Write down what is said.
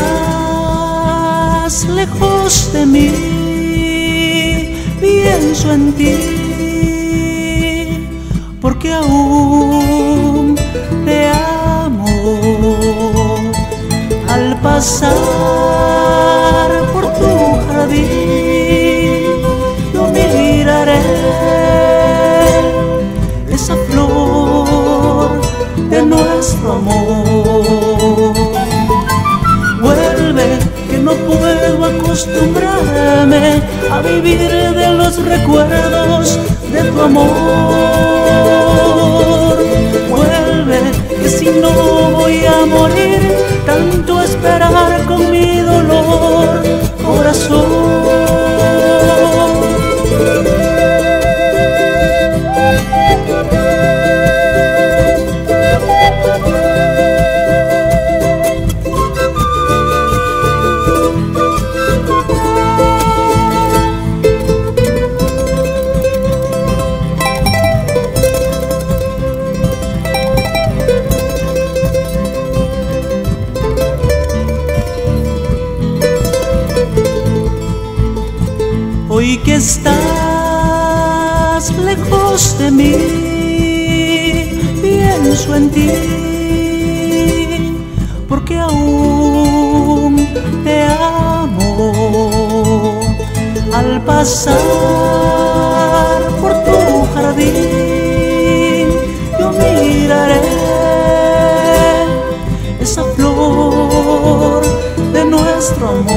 estás lejos de mí, pienso en ti, porque aún te amo. Al pasar por tu jardín, yo miraré esa flor de nuestro amor. Vuelve, que no puedo acostumbrarme a vivir de los recuerdos de tu amor. Vuelve, que si no voy a morir, tanto esperar con mi dolor, corazón. Hoy que estás lejos de mí, pienso en ti, porque aún te amo. Al pasar por tu jardín, yo miraré esa flor de nuestro amor.